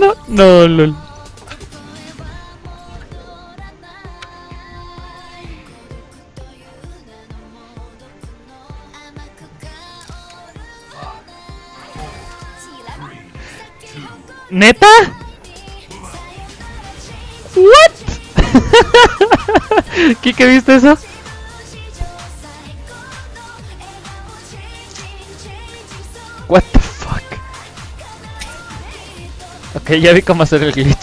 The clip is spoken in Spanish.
no. No, lol. ¿Neta? ¿What? ¿Qué viste eso? What the fuck? Ok, ya vi cómo hacer el glitch.